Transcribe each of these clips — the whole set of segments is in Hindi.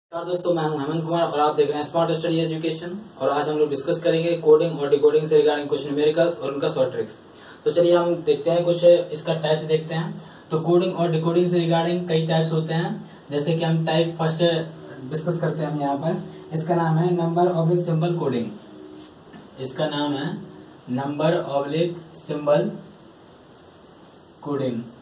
नमस्कार दोस्तों, मैं हूं हेमंत कुमार और आप देख रहे हैं स्मार्ट स्टडी एजुकेशन। और आज हम लोग डिस्कस करेंगे कोडिंग और डिकोडिंग से रिगार्डिंग कुछ न्यूमेरिकल्स और उनका शॉर्ट ट्रिक्स। तो चलिए हम देखते हैं, कुछ इसका टाइप्स देखते हैं। तो कोडिंग और डिकोडिंग से रिगार्डिंग कई टाइप्स होते हैं, जैसे कि हम टाइप फर्स्ट डिस्कस करते हैं हम यहाँ पर। इसका नाम है नंबर ऑब्लिक सिंबल कोडिंग। इसका नाम है नंबर ऑब्लिक सिंबल कोडिंग।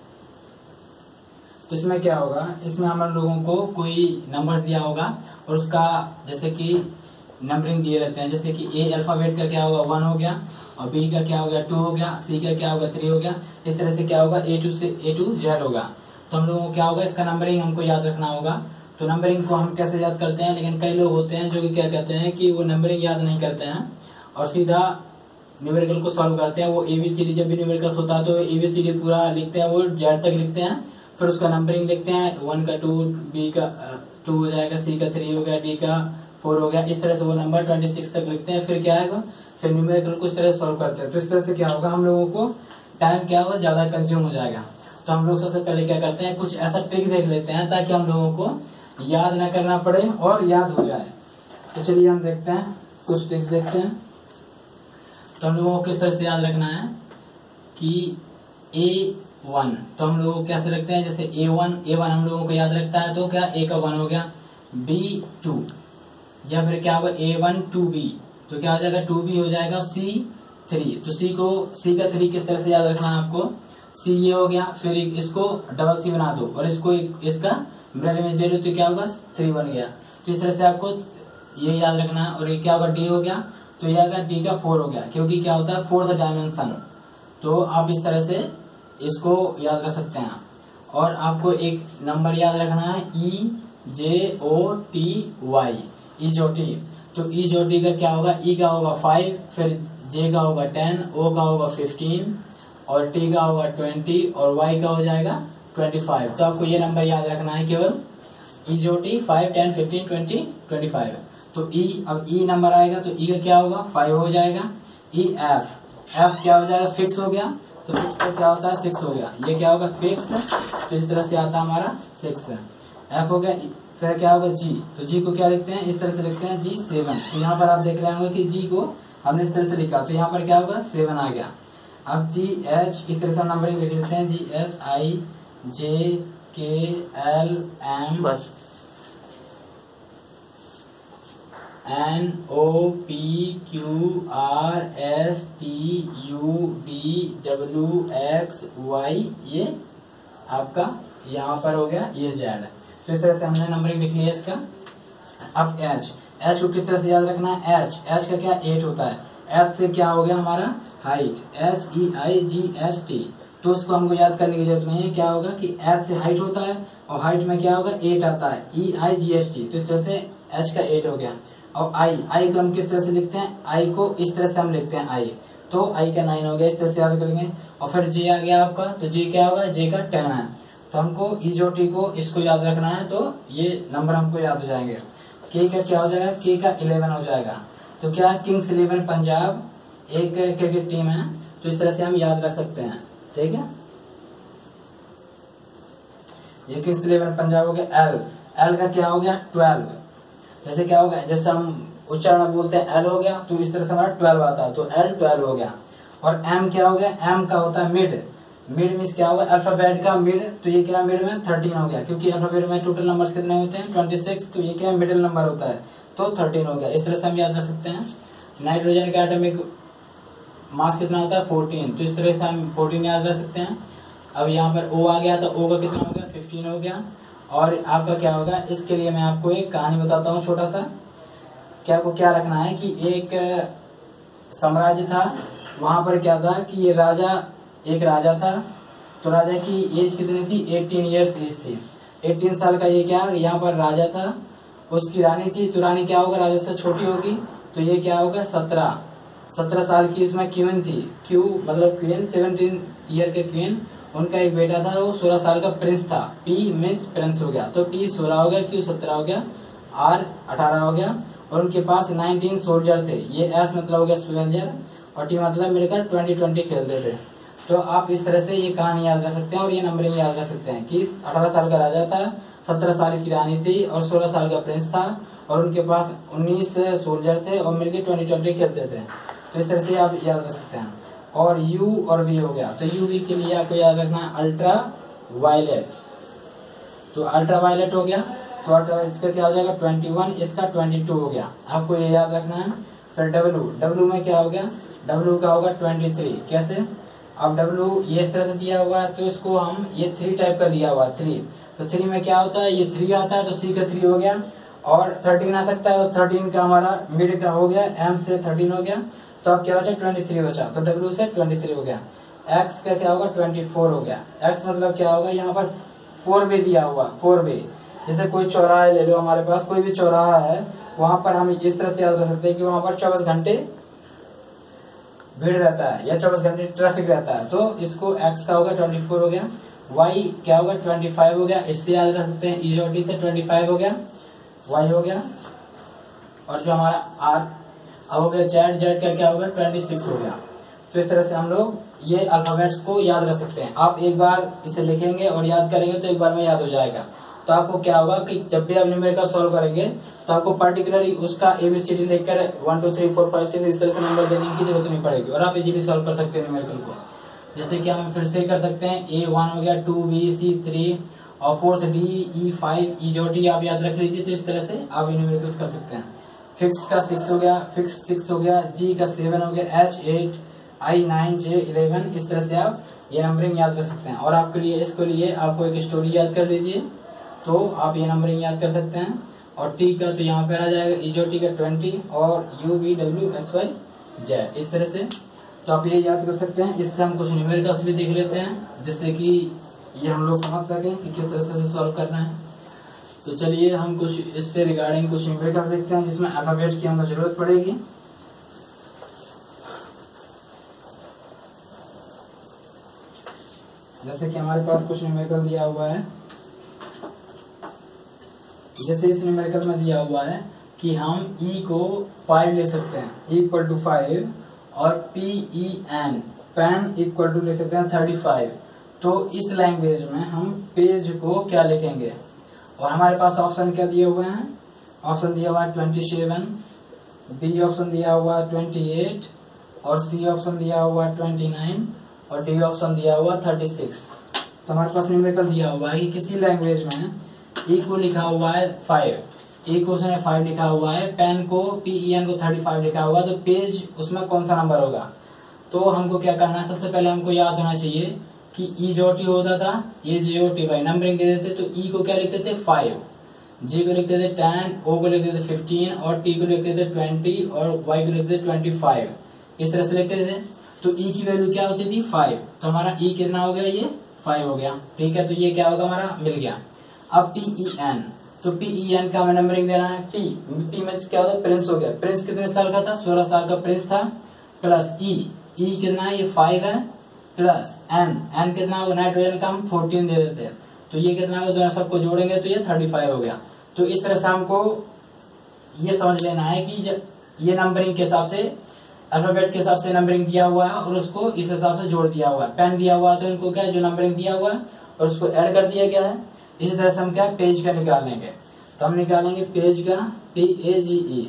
तो इसमें क्या होगा, इसमें हम लोगों को कोई नंबर दिया होगा और उसका जैसे कि नंबरिंग दिए रहते हैं, जैसे कि ए अल्फाबेट का क्या होगा 1 हो गया, और बी का क्या हो गया 2 हो गया, सी का क्या होगा 3 हो गया। इस तरह से क्या होगा A to Z होगा। तो हम लोगों को क्या होगा, इसका नंबरिंग हमको याद रखना होगा। तो नंबरिंग को हम कैसे याद करते हैं, लेकिन कई लोग होते हैं जो कि क्या कहते हैं कि वो नंबरिंग याद नहीं करते हैं और सीधा न्यूमेरिकल को सॉल्व करते हैं। वो ABCD जब भी न्यूमेरिकल्स होता है तो ABCD पूरा लिखते हैं, वो Z तक लिखते हैं, फिर उसका नंबरिंग लिखते हैं। 1 का 2, B का 2 हो जाएगा, C का 3 हो गया, D का 4 हो गया। इस तरह से वो नंबर 26 तक लिखते हैं। फिर क्या आएगा, फिर न्यूमेरिकल को इस तरह से सॉल्व करते हैं। तो इस तरह से क्या होगा, हम लोगों को टाइम क्या होगा ज्यादा कंज्यूम हो जाएगा। तो हम लोग सबसे पहले क्या करते हैं, कुछ ऐसा ट्रिक देख लेते हैं ताकि हम लोगों को याद न करना पड़े और याद हो जाए। तो चलिए हम देखते हैं, कुछ ट्रिक्स देखते हैं। तो हम लोगों को किस तरह से याद रखना है कि A1, तो हम लोग कैसे रखते हैं, जैसे A1 हम लोगों को याद रखता है तो क्या A का 1 हो गया, B2, या फिर क्या होगा A1 2B, तो क्या हो जाएगा 2B हो जाएगा, C3, तो C का 3 किस तरह से याद रखना है आपको, C ये हो गया, फिर इसको डबल C बना दो और इसको इसका मिरर इमेज ले लो तो क्या होगा 3 बन गया। तो इस तरह से आपको ये याद रखना है। और ये क्या होगा D हो गया, तो ये आएगा D का 4 हो गया, क्योंकि क्या होता है 4th डायमेंशन। तो आप इस तरह से इसको याद रख सकते हैं। और आपको एक नंबर याद रखना है EJOTY, EJOT। तो EJOT का क्या होगा, E का होगा 5, फिर J का होगा 10, O का होगा 15 और T का होगा 20 और Y का हो जाएगा 25। तो आपको ये नंबर याद रखना है केवल, EJOT 5, 10, 15, 20, 25। तो अब E नंबर आएगा तो E का क्या होगा 5 हो जाएगा। F क्या हो जाएगा, फिक्स हो गया, तो फिक्स का क्या होता है 6 हो गया, ये क्या होगा फिक्स। तो इस तरह से आता है हमारा 6 F हो गया। फिर क्या होगा G, तो G को क्या लिखते हैं, इस तरह से लिखते हैं G7। तो यहाँ पर आप देख रहे होंगे कि G को हमने इस तरह से लिखा, तो यहाँ पर क्या होगा 7 आ गया। अब GH, इस तरह से हम नंबरिंग लिख लेते हैं, GHIJKLM NOPQRSTUVWXY, ये आपका यहाँ पर हो गया, ये Z। तो इस तरह से हमने नंबरिंग लिख लिया इसका। अब H को किस तरह से याद रखना है, H का क्या 8 होता है। H से क्या हो गया हमारा हाइट, HEIGHT। तो उसको हमको याद करने की जरूरत नहीं है, क्या होगा कि H से हाइट होता है और हाइट में क्या होगा 8 आता है, EIGHT। तो इस तरह से H का 8 हो गया। और I को हम किस तरह से लिखते हैं, I को इस तरह से हम लिखते हैं I, तो I का 9 हो गया, इस तरह से याद करेंगे। और फिर J आ गया आपका, तो J क्या होगा, J का 10 है। तो हमको EJOT को इसको याद रखना है, तो ये नंबर हमको याद हो जाएंगे। K का क्या हो जाएगा, K का 11 हो जाएगा। तो क्या किंग्स 11 पंजाब एक क्रिकेट टीम है, तो इस तरह से हम याद रख सकते हैं, ठीक है। ये किंग्स 11 पंजाब हो गया। L का क्या हो गया 12, जैसे क्या होगा, जैसे हम उच्चारण बोलते हैं L हो गया, तो इस तरह से हमारा 12 आता है, तो L 12 हो गया। और M क्या हो गया, M का होता है मिड मीन्स क्या होगा, अल्फाबेट का मिड, तो ये क्या मिड में 13 हो गया, क्योंकि अल्फाबेट में टोटल नंबर्स कितने होते हैं 26, तो ये क्या मिडिल नंबर होता है, तो 13 हो गया। इस तरह से हम याद रख सकते हैं। नाइट्रोजन का एटॉमिक मास कितना होता है 14, तो इस तरह से हम 14 याद रख सकते हैं। अब यहाँ पर O आ गया, तो O का कितना हो गया 15 हो गया। और आपका क्या होगा, इसके लिए मैं आपको एक कहानी बताता हूँ छोटा सा। क्या आपको क्या रखना है कि एक साम्राज्य था, वहां पर क्या था कि ये एक राजा था। तो राजा की एज कितनी थी, 18 ईयर्स एज थी, 18 साल का ये क्या यहाँ पर राजा था। उसकी रानी थी, तो रानी क्या होगा राजा से छोटी होगी, तो ये क्या होगा 17 साल की इसमें क्वीन थी। क्यू मतलब क्वीन, 17 ईयर के क्वीन। उनका एक बेटा था, वो 16 साल का प्रिंस था। P मीन्स प्रिंस हो गया, तो T 16 हो गया, Q 17 हो गया, R 18 हो गया। और उनके पास 19 सोल्जर थे। ये S मतलब हो गया सोल्जर और T मतलब मिलकर 20 खेलते थे। तो आप इस तरह से ये कहानी याद रख सकते हैं और ये नंबरिंग याद रख सकते हैं कि 18 साल का राजा था, 17 साल की रानी थी और 16 साल का प्रिंस था और उनके पास 19 सोल्जर थे और मिलकर 20-20 खेलते थे। तो इस तरह से आप याद रख सकते हैं। और यू और वी हो गया, तो यू वी के लिए आपको याद रखना है अल्ट्रा वायलेट। तो अल्ट्रा वायलेट हो गया, तो अल्ट्रा इसका क्या हो जाएगा 21, इसका 22 हो गया, आपको ये याद रखना है। फिर डब्लू, डब्लू में क्या हो गया, डब्लू का होगा 23। कैसे, अब डब्लू ये इस तरह से दिया हुआ है तो इसको हम ये 3 टाइप का दिया हुआ है 3, तो 3 में क्या होता है, ये 3 आता है तो सी का 3 हो गया और 13 आ सकता है, तो 13 का हमारा मिड का हो गया, एम से 13 हो गया, तो अब क्या बचा 23 बचा, तो डब्लू से 23 हो गया। एक्स का क्या होगा 24 हो गया। एक्स मतलब क्या होगा, यहाँ पर 4 वे दिया हुआ, 4 वे, जैसे कोई चौराहा ले लो, हमारे पास कोई भी चौराहा है, वहां पर हम इस तरह से याद रख सकते हैं कि वहां पर 24 घंटे भीड़ रहता है या 24 घंटे ट्रैफिक रहता है, तो इसको एक्स का होगा 24 हो गया। वाई क्या होगा 25 हो गया, इससे याद रख सकते हैं ई और टी से 25 हो गया, वाई हो गया। और जो हमारा आर अब हो गया जेड, जेड का क्या होगा 26 हो गया। तो इस तरह से हम लोग ये अल्फाबेट्स को याद रख सकते हैं। आप एक बार इसे लिखेंगे और याद करेंगे तो एक बार में याद हो जाएगा। तो आपको क्या होगा कि जब भी आप न्यूमेरिकल सॉल्व करेंगे तो आपको पर्टिकुलरली उसका ABCD लिखकर 1 2 3 4 5 6 इस तरह से नंबर देने की जरूरत नहीं पड़ेगी और आप इजीली सॉल्व कर सकते हैं न्यूमेरिकल को। जैसे कि हम फिर से कर सकते हैं, A1 हो गया, 2B, C3 और 4th D, E5, E जो टी आप याद रख लीजिए। तो इस तरह से आप न्यूमेरिकल्स कर सकते हैं। फिक्स का 6 हो गया, फिक्स 6 हो गया, G का 7 हो गया, H 8, I 9, J 11, इस तरह से आप ये नंबरिंग याद कर सकते हैं। और आपके लिए इसके लिए आपको एक स्टोरी याद कर लीजिए तो आप ये नंबरिंग याद कर सकते हैं। और टी का तो यहाँ पर आ जाएगा ई जो टी का 20 और UVWXY Z, इस तरह से तो आप ये याद कर सकते हैं। इससे हम कुछ न्यूमेरिकल्स भी देख लेते हैं जिससे कि ये हम लोग समझ सकें कि किस तरह से सॉल्व करना है। तो चलिए हम कुछ इससे रिगार्डिंग कुछ न्यूमेरिकल्स देखते हैं जिसमें अल्फाबेट्स की हमको जरूरत पड़ेगी। जैसे कि हमारे पास कुछ न्यूमेरिकल दिया हुआ है, जैसे इस न्यूमेरिकल में दिया हुआ है कि हम E को 5 ले सकते हैं, E = 5 और PEN पेन इक्वल टू ले सकते हैं 35। तो इस लैंग्वेज में हम पेज को क्या लिखेंगे, और हमारे पास ऑप्शन क्या दिए हुए हैं, ऑप्शन दिया हुआ है 27, बी ऑप्शन दिया हुआ है 28 और सी ऑप्शन दिया हुआ है 29 और डी ऑप्शन दिया हुआ है 36। तो हमारे पास न्यूमेरिकल दिया हुआ है कि किसी लैंग्वेज में E को लिखा हुआ है 5, E को उसने 5 लिखा हुआ है, पेन को PEN को 35 लिखा हुआ, तो पेज उसमें कौन सा नंबर होगा। तो हमको क्या करना है, सबसे पहले हमको याद होना चाहिए कि E जो टी होता था AJOTY नंबरिंग दे देते तो E को क्या लिखते थे 5, G को लिखते थे 10, O को लिखते थे 15 और T को लिखते थे 20 और Y को लिखते थे 25, इस तरह से लिखते थे। तो E की वैल्यू क्या होती थी 5, तो हमारा E कितना हो गया, ये 5 हो गया, ठीक है। तो ये क्या होगा हमारा मिल गया। अब PEN, तो PEN का हमें नंबरिंग देना है, P में क्या होता है प्रिंस हो गया, प्रिंस कितने साल का था 16 साल का प्रिंस था, प्लस E कितना है, ये 5 है, प्लस N कितना होगा, नाइट्रोजन का हम 14 दे देते हैं, तो ये कितना होगा, दोनों सबको जोड़ेंगे तो ये 35 हो गया। तो इस तरह से हमको ये समझ लेना है कि ये नंबरिंग के हिसाब से अल्फाबेट के हिसाब से नंबरिंग दिया हुआ है और उसको इस हिसाब से जोड़ दिया हुआ है। पेन दिया हुआ है तो इनको क्या जो नंबरिंग दिया हुआ है और उसको ऐड कर दिया गया है। इसी तरह से हम क्या पेज का निकाल लेंगे, तो हम निकालेंगे पेज का PAGE।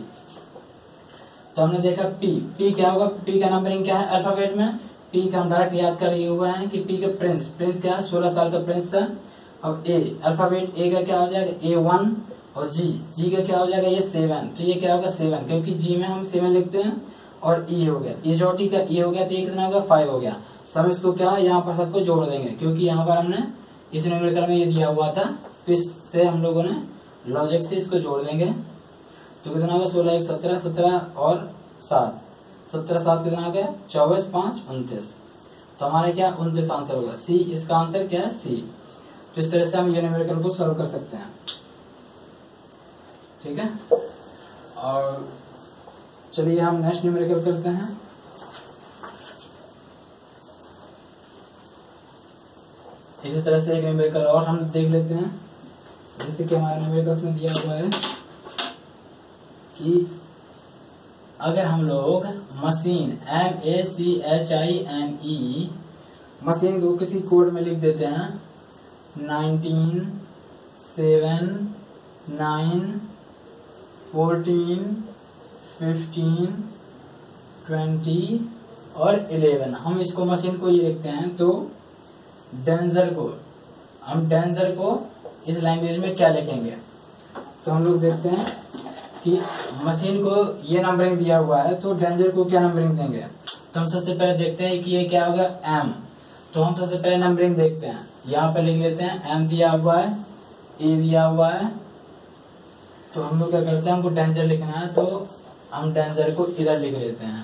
तो हमने देखा P क्या होगा, P का नंबरिंग क्या है अल्फाबेट में, P का हम डायरेक्ट याद कर लिए हुए हैं कि P का प्रिंस क्या है 16 साल का प्रिंस था। अब A अल्फाबेट A का क्या हो जाएगा A1 और G का क्या हो जाएगा ये 7, तो ये क्या होगा 7, क्योंकि G में हम 7 लिखते हैं। और E हो गया, E जो टी का E हो गया, तो ये कितना होगा 5 हो गया। तो हम इसको क्या यहाँ पर सबको जोड़ देंगे क्योंकि यहाँ पर हमने इस न्यूमेरिकल में ये दिया हुआ था, तो इससे हम लोगों ने लॉजिक से इसको जोड़ देंगे। तो कितना होगा 16 1 17, 17 और 7, 17 7 कितना हो गया 24 5 29। तो हमारे क्या 29 आंसर होगा, सी इसका आंसर क्या है सी। तो इस तरह से हम ये न्यूमेरिकल को सॉल्व कर सकते हैं, ठीक है। और चलिए हम नेक्स्ट न्यूमेरिकल करते हैं। इसी तरह से एक न्यूमेरिकल और हम देख लेते हैं, जैसे कि हमारे न्यूमेरिकल्स में दिया हुआ है कि अगर हम लोग मशीन MACHINE मशीन को किसी कोड में लिख देते हैं 19 7 9 14 15 20 और 11। हम इसको मशीन को ये लिखते हैं, तो डेंजर को इस लैंग्वेज में क्या लिखेंगे? तो हम लोग देखते हैं कि मशीन को ये नंबरिंग दिया हुआ है, तो डेंजर को क्या नंबरिंग देंगे? तो हम सबसे पहले देखते हैं कि ये क्या होगा, एम। तो हम सबसे पहले नंबरिंग देखते हैं, यहाँ पे लिख लेते हैं एम दिया हुआ है, ए दिया हुआ है। तो हम लोग क्या करते हैं, हमको डेंजर लिखना है, तो हम डेंजर को इधर लिख लेते हैं,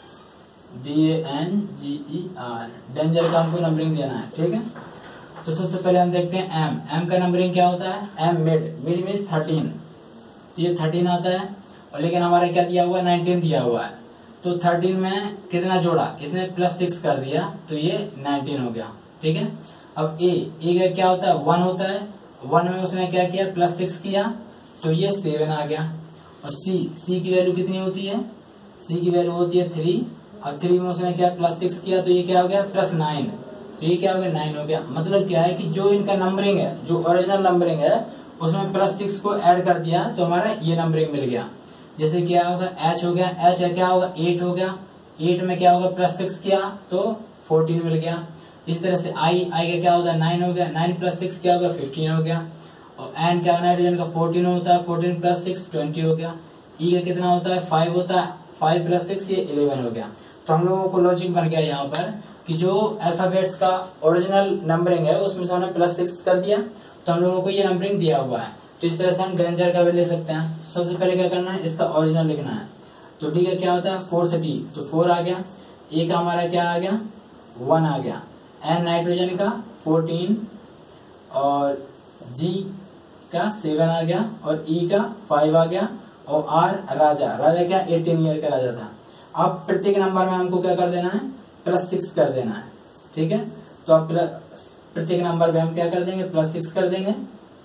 DANGER। डेंजर का हमको नंबरिंग देना है, ठीक है। तो सबसे पहले हम देखते हैं एम का नंबरिंग क्या होता है, एम मिड मीन्स 13, तो ये 13 आता है। और लेकिन हमारा क्या दिया हुआ है, 19 दिया हुआ है, तो 13 में कितना जोड़ा, इसने +6 कर दिया, तो ये 19 हो गया, ठीक है। अब ए का क्या होता है, 1 होता है, 1 में उसने क्या किया, +6 किया, तो ये 7 आ गया। और सी की वैल्यू कितनी होती है, सी की वैल्यू होती है 3। अब 3 में उसने क्या +6 किया, तो ये क्या हो गया, +9, तो ये क्या हो गया, 9 हो गया। मतलब क्या है कि जो इनका नंबरिंग है, जो ओरिजिनल नंबरिंग है, उसमें +6 को ऐड कर दिया, तो हमारा ये नंबरिंग मिल गया। जैसे क्या होगा, एच हो गया, एच का क्या होगा, 8 हो गया, 8 में क्या होगा, +6 किया, तो 14 मिल गया। इस तरह से आई का क्या होता है, 9 हो गया, 9 + 6 क्या होगा, 15 हो गया। और एन क्या नाइट्रोजन का 14 होता है, 14 + 6 20 हो गया। ई का कितना होता है, 5 होता है, 5 + 6 ये 11 हो गया। तो हम लोगों को लॉजिक बन गया यहाँ पर कि जो अल्फाबेट्स का ओरिजिनल नंबरिंग है उसमें से हमने +6 कर दिया, तो हम लोगों को ये नंबरिंग दिया हुआ है। तो इस तरह से हम डेंजर का भी ले सकते हैं। सबसे पहले क्या करना है, इसका ओरिजिनल लिखना है। तो डी का क्या होता है, 4 से डी, तो 4 आ गया। ए का हमारा क्या आ गया, 1 आ गया। एन नाइट्रोजन का 14 और जी का 7 आ गया और ई का 5 आ गया। और आर राजा क्या 18 ईयर का राजा था। अब प्रत्येक नंबर में हमको क्या कर देना है, +6 कर देना है, ठीक है। तो अब प्रत्येक नंबर पे हम क्या कर देंगे, +6 कर देंगे।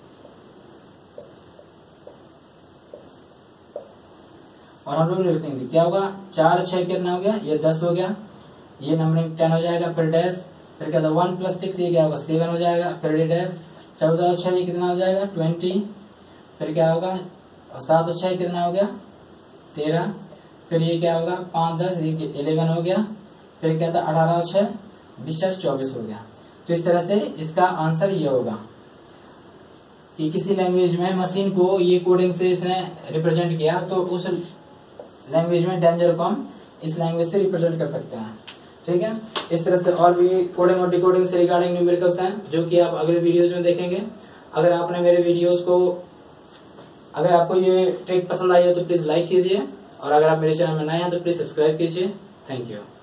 और हम लोग लिख देंगे क्या होगा, 4 और 6 कितना हो गया, ये 10 हो गया, ये नंबरिंग 10 हो जाएगा। फिर डैश, फिर क्या था 1 + 6 ये क्या होगा, 7 हो जाएगा। फिर डैश, 14 और 6 ये कितना हो जाएगा, 20। फिर क्या होगा, 7 और 6 कितना हो गया, 13। फिर ये क्या होगा, 5 10 ये 11 हो गया। फिर क्या था 18 और 6 20 और 24 हो गया। तो इस तरह से इसका आंसर ये होगा कि किसी लैंग्वेज में मशीन को ये कोडिंग से इसने रिप्रेजेंट किया, तो उस लैंग्वेज में डेंजर को हम इस लैंग्वेज से रिप्रेजेंट कर सकते हैं, ठीक है। इस तरह से और भी कोडिंग और डिकोडिंग से रिगार्डिंग न्यूमेरिकल्स हैं, जो कि आप अगले वीडियोज में देखेंगे। अगर आपने मेरे वीडियोज को, अगर आपको ये ट्रिक पसंद आई हो तो प्लीज लाइक कीजिए, और अगर आप मेरे चैनल में नए हैं तो प्लीज सब्सक्राइब कीजिए। Thank you.